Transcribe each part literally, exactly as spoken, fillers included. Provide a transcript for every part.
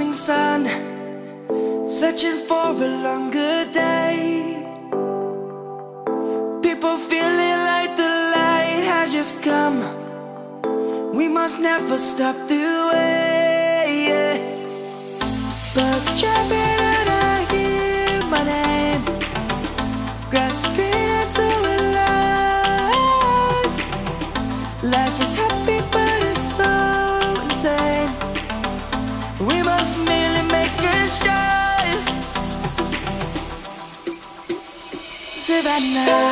morning sun, searching for a longer day. People feeling like the light has just come. We must never stop the way. Birds chirping and I hear my name, grasping into a life. Life is happy but it's so insane. We must merely make a start. Savannah,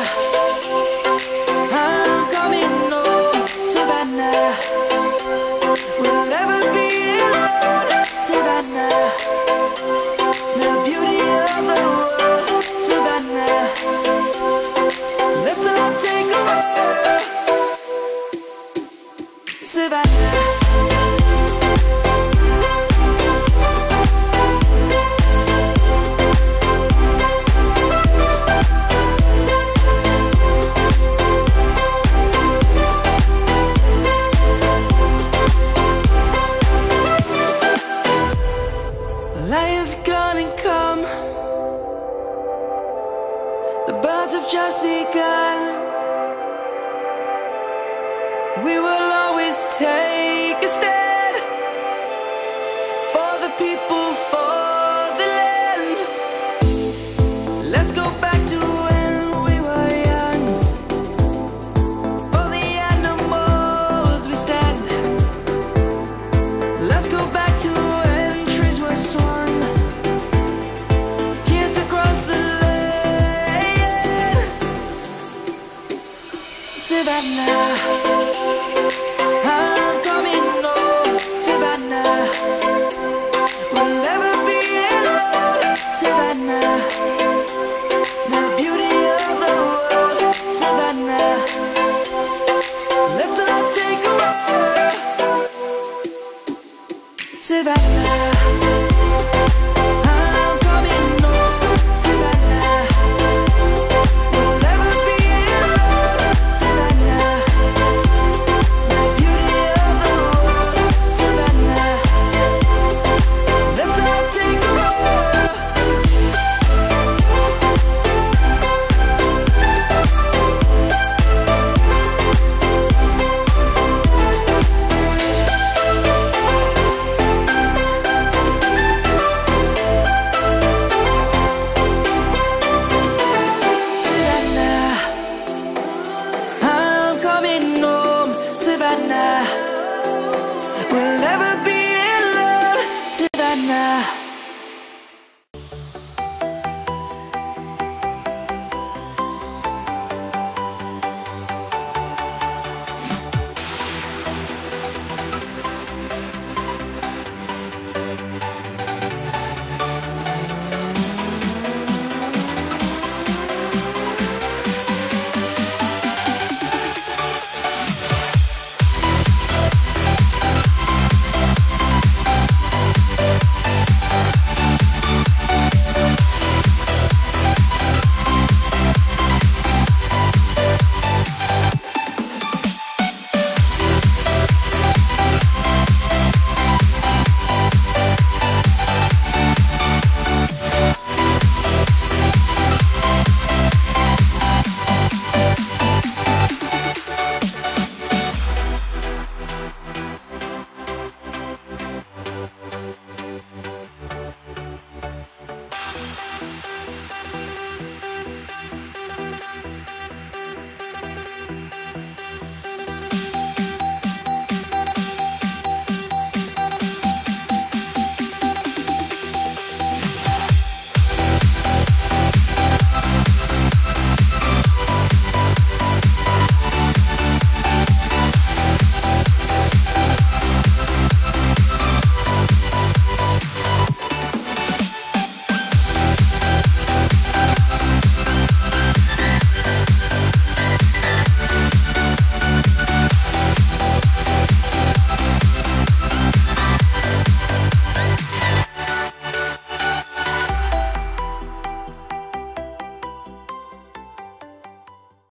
I'm coming home. Savannah, we'll never be alone. Savannah, the beauty of the world. Savannah, let's all take a walk. Savannah. Lion's gonna come. The birds have just begun. We will always take a stand for the people, for the land. Let's go back to when we were young. For the animals we stand. Let's go back to when trees were swung. Savannah, I'm coming home. Savannah, we'll never be alone. Savannah, the beauty of the world. Savannah, let's all take a walk. Savannah. Savannah, we'll never be alone. Savannah.